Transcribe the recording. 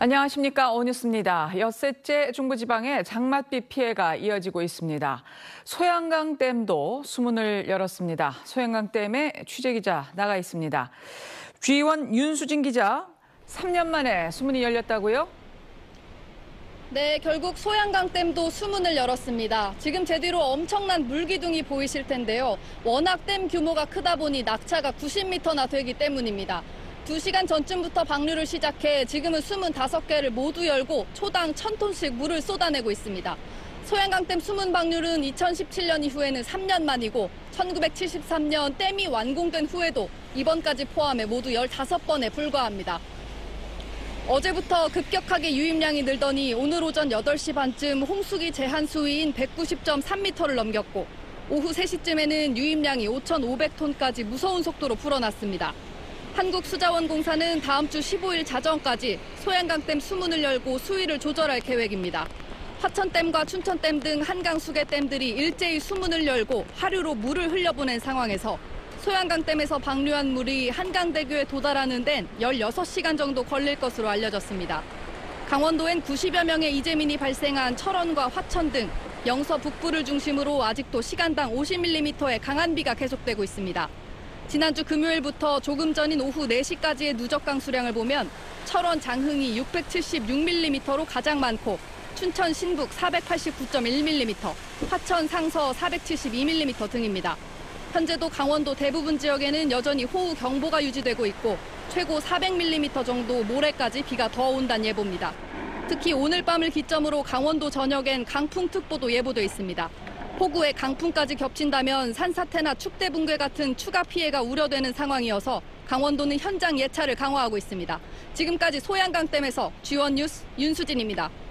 안녕하십니까. 오뉴스입니다. 엿새째 중부지방에 장맛비 피해가 이어지고 있습니다. 소양강댐도 수문을 열었습니다. 소양강댐에 취재기자 나가 있습니다. G1 윤수진 기자, 3년 만에 수문이 열렸다고요? 네, 결국 소양강댐도 수문을 열었습니다. 지금 제 뒤로 엄청난 물기둥이 보이실 텐데요. 워낙 댐 규모가 크다 보니 낙차가 90m나 되기 때문입니다. 2시간 전쯤부터 방류를 시작해 지금은 수문 5개를 모두 열고 초당 1,000톤씩 물을 쏟아내고 있습니다. 소양강댐 수문 방류는 2017년 이후에는 3년 만이고 1973년 댐이 완공된 후에도 이번까지 포함해 모두 15번에 불과합니다. 어제부터 급격하게 유입량이 늘더니 오늘 오전 8시 반쯤 홍수기 제한 수위인 190.3m를 넘겼고 오후 3시쯤에는 유입량이 5,500톤까지 무서운 속도로 불어났습니다. 한국수자원공사는 다음 주 15일 자정까지 소양강댐 수문을 열고 수위를 조절할 계획입니다. 화천댐과 춘천댐 등 한강 수계댐들이 일제히 수문을 열고 하류로 물을 흘려보낸 상황에서 소양강댐에서 방류한 물이 한강대교에 도달하는 데는 16시간 정도 걸릴 것으로 알려졌습니다. 강원도엔 90여 명의 이재민이 발생한 철원과 화천 등 영서 북부를 중심으로 아직도 시간당 50mm의 강한 비가 계속되고 있습니다. 지난주 금요일부터 조금 전인 오후 4시까지의 누적 강수량을 보면 철원 장흥이 676mm로 가장 많고 춘천 신북 489.1mm, 화천 상서 472mm 등입니다. 현재도 강원도 대부분 지역에는 여전히 호우 경보가 유지되고 있고 최고 400mm 정도 모레까지 비가 더 온다는 예보입니다. 특히 오늘 밤을 기점으로 강원도 전역엔 강풍특보도 예보돼 있습니다. 폭우에 강풍까지 겹친다면 산사태나 축대 붕괴 같은 추가 피해가 우려되는 상황이어서 강원도는 현장 예찰을 강화하고 있습니다. 지금까지 소양강댐에서 G1 뉴스 윤수진입니다.